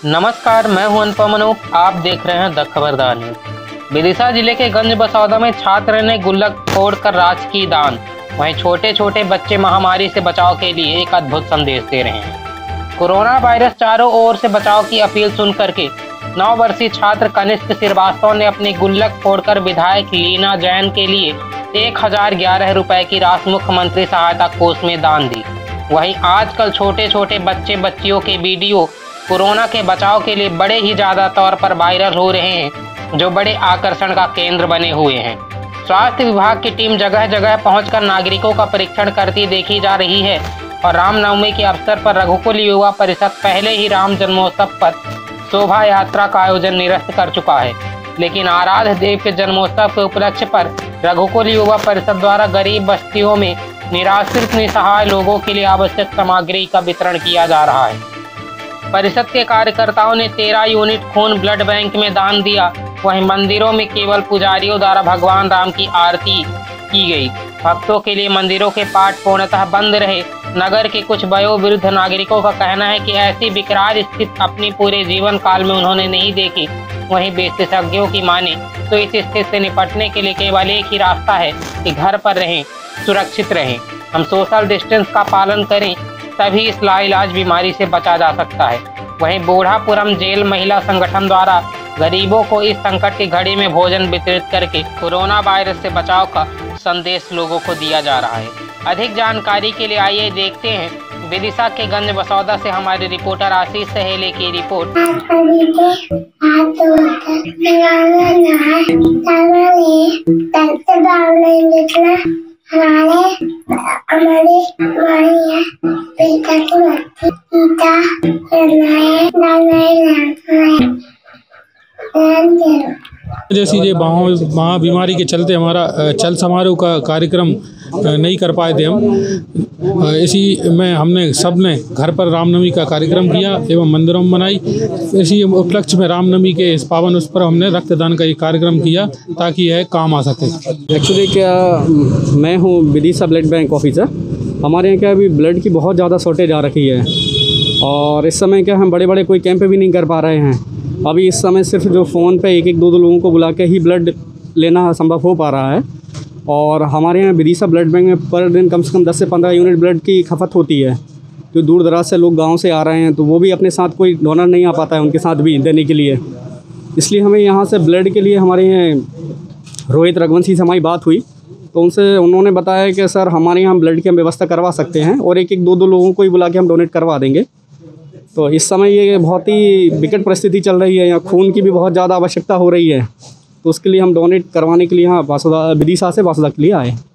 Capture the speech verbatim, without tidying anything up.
नमस्कार, मैं हूं अनुपम अनूप। आप देख रहे हैं द खबरदार न्यूज। विदिशा जिले के गंज बसौदा में छात्र ने गुल्लक फोड़कर राज की दान। वहीं छोटे छोटे बच्चे महामारी से बचाव के लिए एक अद्भुत संदेश दे रहे हैं। कोरोना वायरस चारों ओर से बचाव की अपील सुन करके नौ वर्षीय छात्र कनिष्क श्रीवास्तव ने अपनी गुल्लक फोड़कर विधायक लीना जैन के लिए एक हजार ग्यारह रुपए की राशि मुख्यमंत्री सहायता कोष में दान दी। वहीं आजकल छोटे छोटे बच्चे बच्चियों के वीडियो कोरोना के बचाव के लिए बड़े ही ज़्यादा तौर पर वायरल हो रहे हैं, जो बड़े आकर्षण का केंद्र बने हुए हैं। स्वास्थ्य विभाग की टीम जगह जगह पहुंचकर नागरिकों का परीक्षण करती देखी जा रही है और रामनवमी के अवसर पर रघुकुल युवा परिषद पहले ही राम जन्मोत्सव पर शोभा यात्रा का आयोजन निरस्त कर चुका है। लेकिन आराध्य देव के जन्मोत्सव के उपलक्ष्य पर रघुकुल युवा परिषद द्वारा गरीब बस्तियों में निराश्रित निसहाय लोगों के लिए आवश्यक सामग्री का वितरण किया जा रहा है। परिषद के कार्यकर्ताओं ने तेरह यूनिट खून ब्लड बैंक में दान दिया। वहीं मंदिरों में केवल पुजारियों द्वारा भगवान राम की आरती की गई। भक्तों के लिए मंदिरों के पाठ पूर्णतः बंद रहे। नगर के कुछ वयोवृद्ध नागरिकों का कहना है कि ऐसी विकराल स्थिति अपनी पूरे जीवन काल में उन्होंने नहीं देखी। वहीं विशेषज्ञों की माने तो इस स्थिति से निपटने के लिए केवल एक ही रास्ता है कि घर पर रहें, सुरक्षित रहें, हम सोशल डिस्टेंस का पालन करें, तभी इस लाइलाज बीमारी से बचा जा सकता है। वहीं बूढ़ापुरम जेल महिला संगठन द्वारा गरीबों को इस संकट की घड़ी में भोजन वितरित करके कोरोना वायरस से बचाव का संदेश लोगों को दिया जा रहा है। अधिक जानकारी के लिए आइए देखते हैं विदिशा के गंज बसौदा से हमारे रिपोर्टर आशीष सहेले की रिपोर्ट। हमारे हमारी हमारी पिता की मृत्यु पिता जैसी ये महा बीमारी के चलते हमारा चल समारोह का कार्यक्रम नहीं कर पाए थे हम। इसी में हमने सब ने घर पर रामनवमी का कार्यक्रम किया एवं मंदिरों में मनाई। इसी उपलक्ष्य में रामनवमी के इस पावन उस पर हमने रक्तदान का एक कार्यक्रम किया ताकि यह काम आ सके। एक्चुअली क्या मैं हूँ विदिशा ब्लड बैंक ऑफिसर। हमारे यहाँ क्या अभी ब्लड की बहुत ज़्यादा शॉर्टेज आ रखी है और इस समय क्या हम बड़े बड़े कोई कैंप भी नहीं कर पा रहे हैं। अभी इस समय सिर्फ जो फ़ोन पे एक एक दो दो लोगों को बुला के ही ब्लड लेना संभव हो पा रहा है। और हमारे यहाँ विदिशा ब्लड बैंक में पर दिन कम से कम दस से पंद्रह यूनिट ब्लड की खपत होती है। जो दूर दराज से लोग गांव से आ रहे हैं तो वो भी अपने साथ कोई डोनर नहीं आ पाता है उनके साथ भी देने के लिए। इसलिए हमें यहाँ से ब्लड के लिए हमारे यहाँ रोहित रघुवंशी से हमारी बात हुई तो उनसे उन्होंने बताया कि सर हमारे यहाँ ब्लड की हम व्यवस्था करवा सकते हैं और एक एक दो दो लोगों को ही बुला के हम डोनेट करवा देंगे। तो इस समय ये बहुत ही विकट परिस्थिति चल रही है, यहाँ खून की भी बहुत ज़्यादा आवश्यकता हो रही है। तो उसके लिए हम डोनेट करवाने के लिए यहाँ वासुदा विदिशा से वासुदा के लिए आए।